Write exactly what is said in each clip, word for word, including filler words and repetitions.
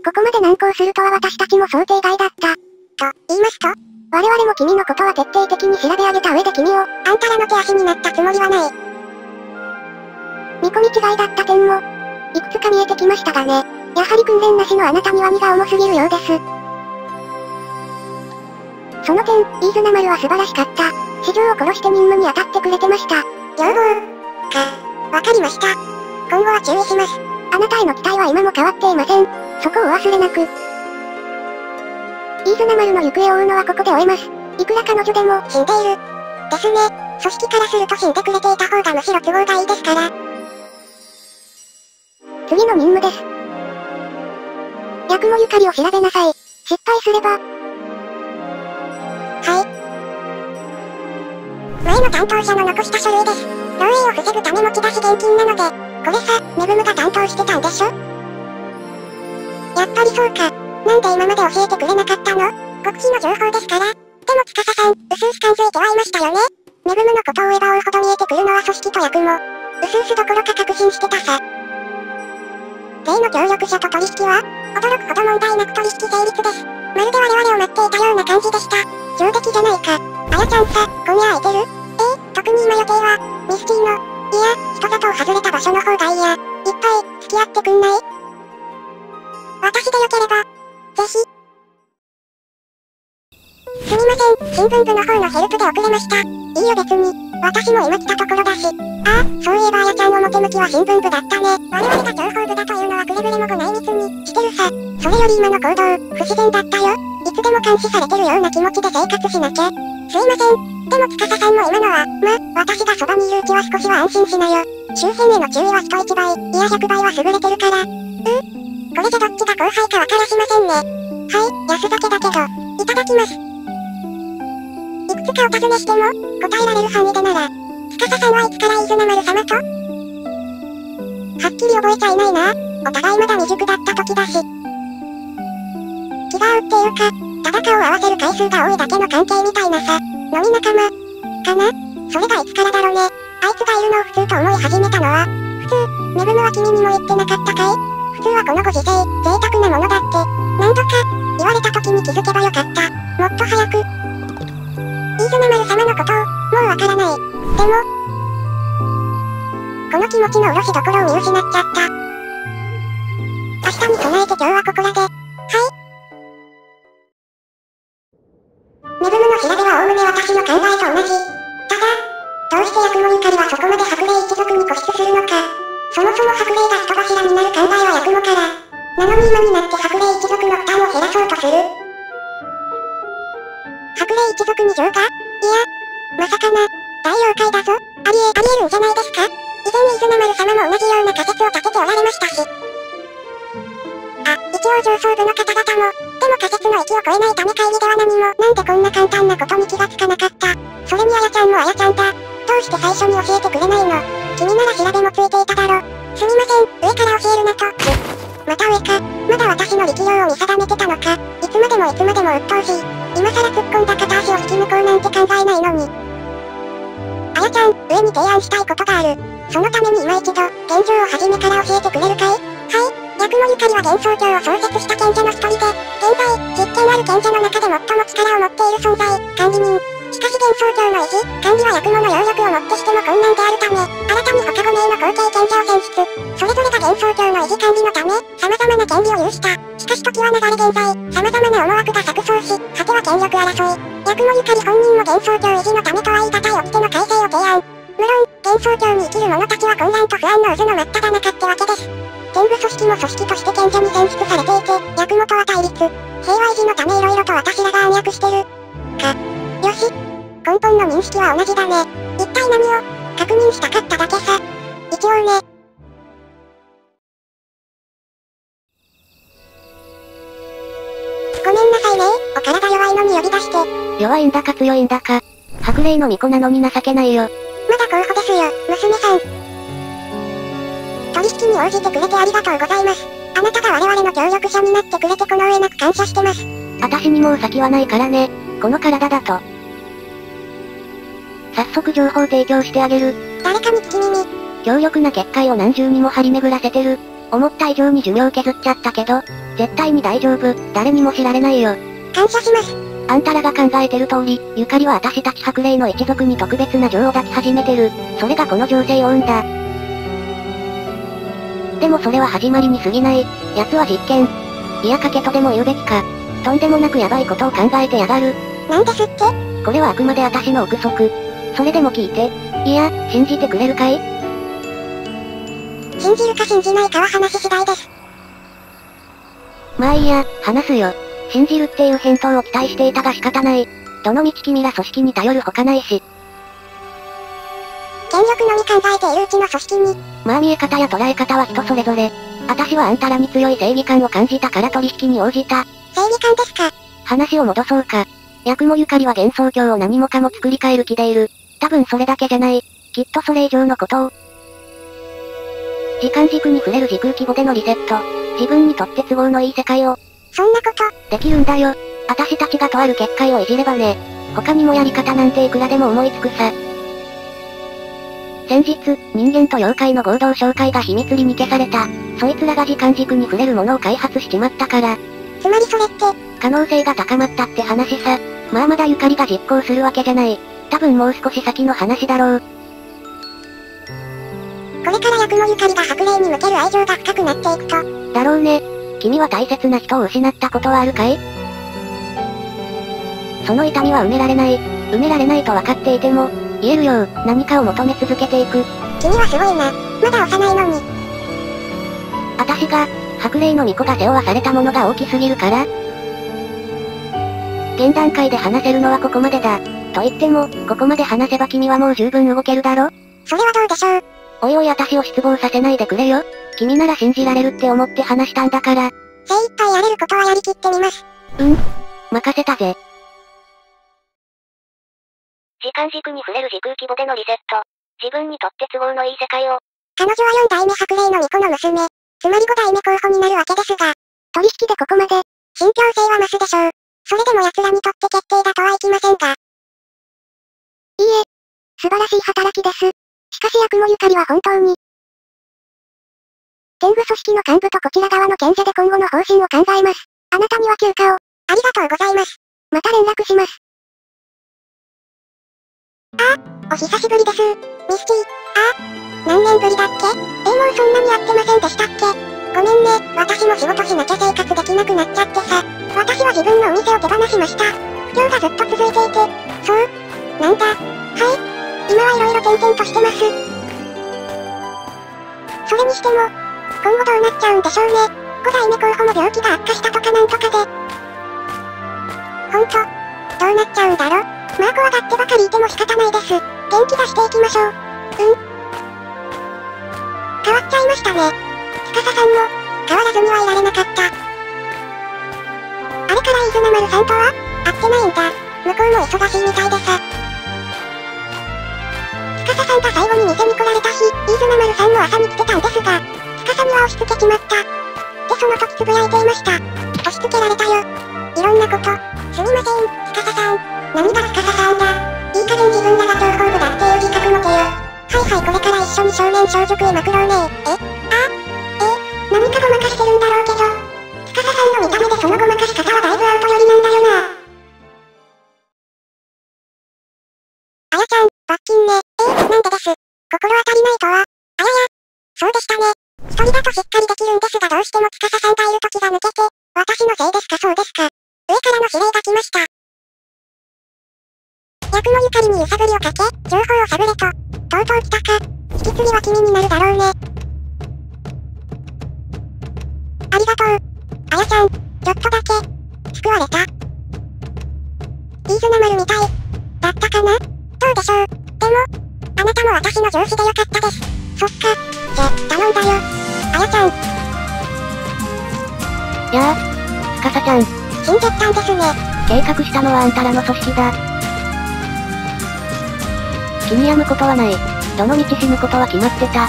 ここまで難航するとは私たちも想定外だった。 と、言いますと？ 我々も君のことは徹底的に調べ上げた上で君を、 あんたらの手足になったつもりはない。 見込み違いだった点も、いくつか見えてきましたがね。やはり訓練なしのあなたには荷が重すぎるようです。その点、飯綱丸は素晴らしかった。市場を殺して任務に当たってくれてました。 要望か、わかりました。今後は注意します。 あなたへの期待は今も変わっていません。そこをお忘れなく。飯綱丸の行方を追うのはここで終えます。いくら彼女でも、 死んでいる。ですね。組織からすると死んでくれていた方がむしろ都合がいいですから。 次の任務です。八雲ゆかりを調べなさい。失敗すれば。 はい。前の担当者の残した書類です。漏洩を防ぐため持ち出し現金なので、これさ、めぐむが担当してたんでしょ？やっぱりそうか。なんで今まで教えてくれなかったの？極秘の情報ですから。でも司さん、うすうす感づいてはいましたよね。めぐむのことを追えば追うほど見えてくるのは組織と役も。うすうすどころか確信してたさ。例の協力者と取引は、驚くほど問題なく取引成立です。まるで我々を待っていたような感じでした。上出来じゃないか。あやちゃんさ、今夜空いてる？ええ、特に今予定は、ミスティの、いや、人里を外れた場所の方がいいや。いっぱい、付き合ってくんない？私でよければ、ぜひ。すみません、新聞部の方のヘルプで遅れました。いいよ別に、私も今来たところだし。ああ、そういえばあやちゃん表向きは新聞部だったね。我々が情報部だというのはくれぐれもご内密にしてるさ。それより今の行動、不自然だったよ。いつでも監視されてるような気持ちで生活しなきゃ。すいません。でも司さんも今のは、ま、私がそばにいるうちは少しは安心しなよ。周辺への注意は人一倍、いや百倍は優れてるから。うん？これでどっちが後輩かわからしませんね。はい、安酒だけど、いただきます。いくつかお尋ねしても、答えられる範囲でなら、司さんはいつから飯綱丸様と？はっきり覚えちゃいないな。お互いまだ未熟だった時だし。気が合うっていうか、ただ顔を合わせる回数が多いだけの関係みたいなさ。飲み仲間かな？それがいつからだろうね。あいつがいるのを普通と思い始めたのは、普通、めぐむは君にも言ってなかったかい？普通はこのご時世、贅沢なものだって、何度か、言われた時に気づけばよかった。もっと早く。飯綱丸様のことを、もうわからない。でも、この気持ちの卸しどころを見失っちゃった。明日に備えて今日はここらで。はい。めぐむの調べはおおむね私の考えと同じ。ただ、どうして八雲ゆかりはそこまで白麗一族に固執するのか。そもそも白麗が人柱になる考えは八雲から。なのに今になって白麗一族の負担を減らそうとする。白麗一族に浄化？いや、まさかな。大妖怪だぞ。ありえ、ありえるんじゃないですか？以前に飯綱丸様も同じような仮説を立てておられましたし。あ、一応上層部の方々も、でも仮説の域を超えないため会議では何も、なんでこんな簡単なことに気がつかなかった。それにあやちゃんもあやちゃんだ。どうして最初に教えてくれないの？君なら調べもついていただろ。すみません、上から教えるなと。また上か。まだ私の力量を見定めてたのか。いつまでもいつまでも鬱陶しい。今更突っ込んだ片足を引き抜こうなんて考えないのに。あやちゃん、上に提案したいことがある。そのために今一度、現状を初めから教えてくれるかい？はい。八雲ゆかりは幻想郷を創設した賢者の一人で、現在、実権ある賢者の中で最も力を持っている存在、管理人。しかし幻想郷の維持、管理は八雲の要力をもってしても困難であるため、新たに他ご名の後継賢者を選出。それぞれが幻想郷の維持管理のため、様々な権利を有した。しかし時は流れ現在、様々な思惑が錯綜し、果ては権力争い。八雲ゆかり本人も幻想郷維持のためとは言い難い掟の改正を提案。無論、幻想郷に生きる者たちは混乱と不安の渦の真っ只中ってわけです。天部組織も組織として賢者に選出されていて、八雲とは対立。平和維持のため色々と私らが暗躍してる。か。よし。根本の認識は同じだね。一体何を、確認したかっただけさ。一応ね。ごめんなさいね。お体弱いのに呼び出して。 弱いんだか強いんだか。白麗の巫女なのに情けないよ。 まだ候補ですよ、娘さん。取引に応じてくれてありがとうございます。あなたが我々の協力者になってくれてこの上なく感謝してます。 私にもう先はないからね。この体だと。早速情報提供してあげる。 誰かに聞き耳。 強力な結界を何重にも張り巡らせてる。思った以上に寿命削っちゃったけど、 絶対に大丈夫、誰にも知られないよ。 感謝します。 あんたらが考えてる通り、ゆかりは私たち白霊の一族に特別な情を抱き始めてる。それがこの情勢を生んだ。でもそれは始まりに過ぎない。奴は実験。いや賭けとでも言うべきか。とんでもなくヤバいことを考えてやがる。 なんですって？ これはあくまで私の憶測。それでも聞いて。いや、信じてくれるかい？ 信じるか信じないかは話次第です。 まあいいや、話すよ。信じるっていう返答を期待していたが仕方ない。どの道君ら組織に頼るほかないし。 権力のみ考えているうちの組織に。 まあ見え方や捉え方は人それぞれ。私はあんたらに強い正義感を感じたから取引に応じた。 正義感ですか？ 話を戻そうか。八雲ゆかりは幻想郷を何もかも作り変える気でいる。多分それだけじゃない。きっとそれ以上のことを。時間軸に触れる時空規模でのリセット。自分にとって都合のいい世界を。 そんなこと、 できるんだよ。私たちがとある結界をいじればね。他にもやり方なんていくらでも思いつくさ。先日、人間と妖怪の合同紹介が秘密裏に消された。そいつらが時間軸に触れるものを開発しちまったから。 つまりそれって、 可能性が高まったって話さ。まあまだゆかりが実行するわけじゃない。多分もう少し先の話だろう。 これから八雲ゆかりが白霊に向ける愛情が深くなっていくと。 だろうね。君は大切な人を失ったことはあるかい？その痛みは埋められない。埋められないと分かっていても、言えるよう、何かを求め続けていく。 君はすごいな。まだ幼いのに。 私が、白霊の巫女が背負わされたものが大きすぎるから？現段階で話せるのはここまでだ。と言っても、ここまで話せば君はもう十分動けるだろ？ それはどうでしょう。 おいおい私を失望させないでくれよ。君なら信じられるって思って話したんだから。 精一杯やれることはやりきってみます。 うん。任せたぜ。時間軸に触れる時空規模でのリセット。自分にとって都合のいい世界を。 彼女はよん代目白霊の巫女の娘。つまりご代目候補になるわけですが。取引でここまで、信憑性は増すでしょう。それでも奴らにとって決定だとはいきませんが。 いいえ。素晴らしい働きです。しかし八雲ゆかりは本当に。天狗組織の幹部とこちら側の賢者で今後の方針を考えます。あなたには休暇を。 ありがとうございます。 また連絡します。 ああ、お久しぶりです。ミスティ。ああ、何年ぶりだっけ？えー、もうそんなにやってませんでしたっけ？ごめんね、私も仕事しなきゃ生活できなくなっちゃってさ。私は自分のお店を手放しました。不況がずっと続いていて。そう？なんだ。はい。今はいろいろ転々としてます。それにしても、今後どうなっちゃうんでしょうね。ご代目候補も病気が悪化したとかなんとかで。ほんと、どうなっちゃうんだろ。まあ怖がってばかりいても仕方ないです。元気出していきましょう。うん。変わっちゃいましたね。司さんも、変わらずにはいられなかった。あれから飯綱丸さんとは、会ってないんだ。向こうも忙しいみたいでさ。司さんが最後に店に来られた日、飯綱丸さんも朝に来てたんですが、司には押し付けちまった。でその時つぶやいていました。押し付けられたよ。いろんなこと。すみません、司さん。何が司さんだ。いい加減自分らが情報部だっていう自覚持てよ。はいはいこれから一緒に少年少女食いまくろうね。えあえ何かごまかしてるんだろうけど。司さんの見た目でそのごまかし方はだいぶアウト寄りなんだよな。あやちゃん、罰金ね。えー、なんでです。心当たりないとは。あやや。そうでしたね。一人だとしっかりできるんですがどうしても司さんがいる時が抜けて、私のせいですかそうですか。上からの指令が来ました。八雲ゆかりに揺さぶりをかけ、情報を探れと。とうとう来たか。引き継ぎは君になるだろうね。ありがとう。あやちゃん、ちょっとだけ、救われた。飯綱丸みたい、だったかな？どうでしょう。でも、あなたも私の上司でよかったです。そっか。じゃ、頼んだよ。あやちゃん。 やあ、司ちゃん。 死んじゃったんですね。 計画したのはあんたらの組織だ。気に病むことはない。どの道死ぬことは決まってた。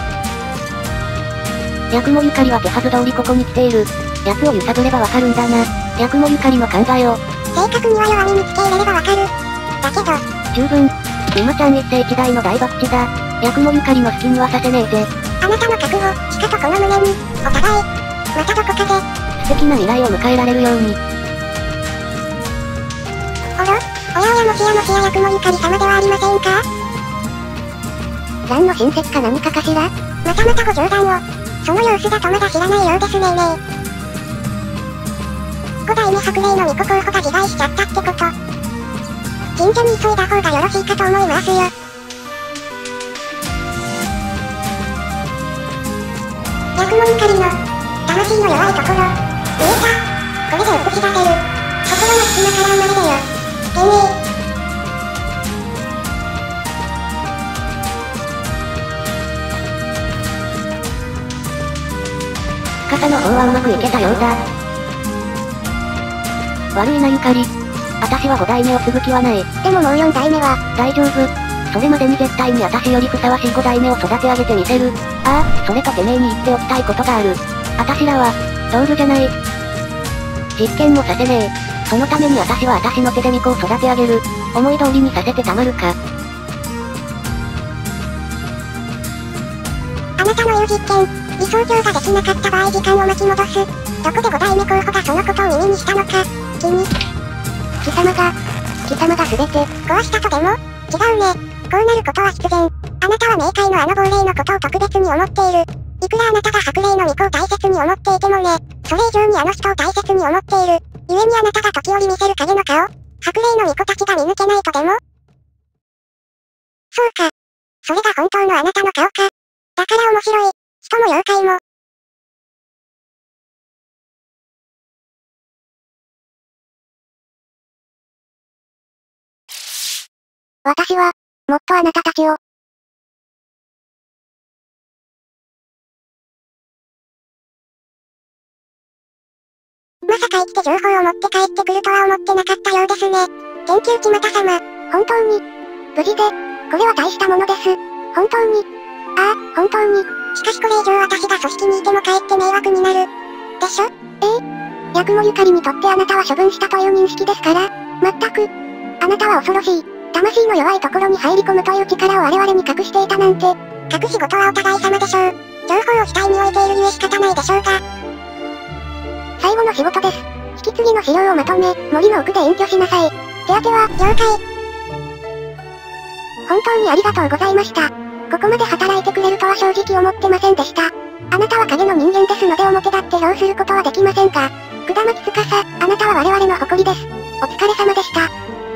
八雲ゆかりは手はず通りここに来ている。奴を揺さぶればわかるんだな。八雲ゆかりの考えを。 正確には弱み見つけ入れればわかる。だけど。 十分。今ちゃん一世一代の大博打だ。八雲ゆかりの好きにはさせねえぜ。 あなたの覚悟、しかとこの胸に、お互い。またどこかで。 敵な未来を迎えられるように。 おろ、おやおやもしやもしや役もゆかり様ではありませんか？ ランの親戚か何かかしら？ またまたご冗談を。その様子だとまだ知らないようですねーねー。五代目白麗の巫女候補が自害しちゃったってこと。近所に急いだ方がよろしいかと思いますよ。役もゆかりの魂の弱いところ見えた。これで映し出せる心の隙間から生まれるよ。てめえ。 傘の方はうまくいけたようだ。悪いなゆかり。あたしはご代目を継ぐ気はない。 でももうよん代目は、 大丈夫。それまでに絶対にあたしよりふさわしいご代目を育て上げてみせる。ああ、それとてめえに言っておきたいことがある。あたしらは、道具じゃない。実験もさせねえ。そのためにあたしはあたしの手で巫女を育て上げる。思い通りにさせてたまるか。 あなたの言う実験、理想郷ができなかった場合時間を巻き戻す。どこでご代目候補がそのことを耳にしたのか。君。 貴様が、貴様が全て、 こうしたとでも？違うね。こうなることは必然。あなたは冥界のあの亡霊のことを特別に思っている。いくらあなたが白霊の巫女を大切に思っていてもね、それ以上にあの人を大切に思っている。故にあなたが時折見せる影の顔、白霊の巫女たちが見抜けないとでも？そうか。それが本当のあなたの顔か。だから面白い。人も妖怪も。 私は、もっとあなたたちを、 まさか生きて情報を持って帰ってくるとは思ってなかったようですね。研究地又様。 本当に、無事で、これは大したものです。本当に。ああ、本当に。 しかしこれ以上私が組織にいてもかえって迷惑になる。でしょ？ ええ。八雲ゆかりにとってあなたは処分したという認識ですから、まったく。あなたは恐ろしい。魂の弱いところに入り込むという力を我々に隠していたなんて。 隠し事はお互い様でしょう。情報を主体に置いているゆえ仕方ないでしょうが。 最後の仕事です。引き継ぎの資料をまとめ、森の奥で隠居しなさい。手当ては、 了解。 本当にありがとうございました。ここまで働いてくれるとは正直思ってませんでした。あなたは影の人間ですので表立って評することはできませんが、下巻司、あなたは我々の誇りです。お疲れ様でした。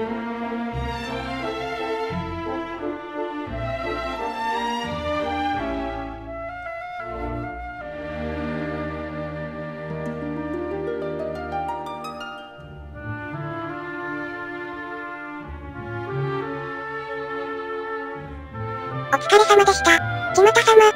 お疲れ様でした。ちまた様。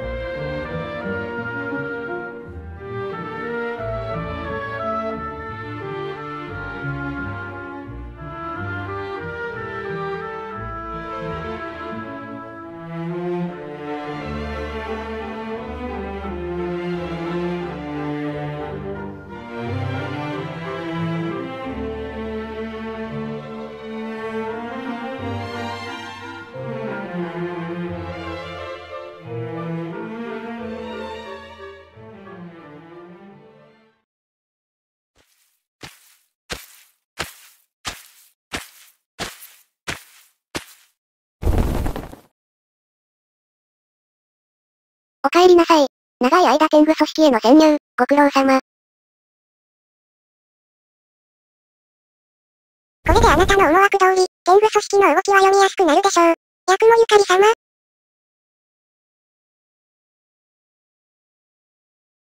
お帰りなさい。長い間天狗組織への潜入、ご苦労様。 これであなたの思惑通り、天狗組織の動きは読みやすくなるでしょう。八雲ゆかり様、